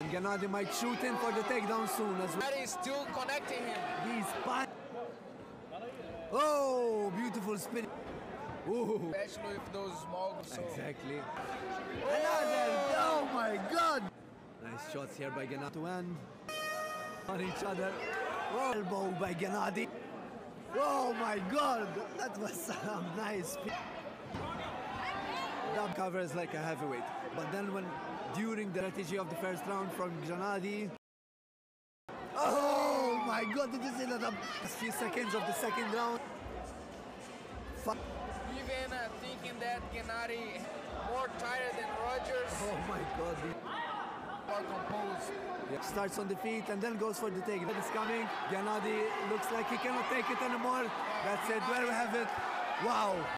Genadi might shoot in for the takedown soon as well. That is still connecting him. He's fine. Oh, beautiful spin. Ooh. Especially with those small. So. Exactly. Another. Oh my God. Nice shots here by Genadi to end on each other. Oh, elbow by Genadi. Oh my God. That was some nice spin. That covers like a heavyweight. But then during the strategy of the first round from Genadi. Oh my God, did you see that? A few seconds of the second round. Even thinking that Genadi more tired than Roggers. Oh my God. More composed. Yeah. Starts on the feet and then goes for the take. That is coming. Genadi looks like he cannot take it anymore. That's it. There we have it. Wow.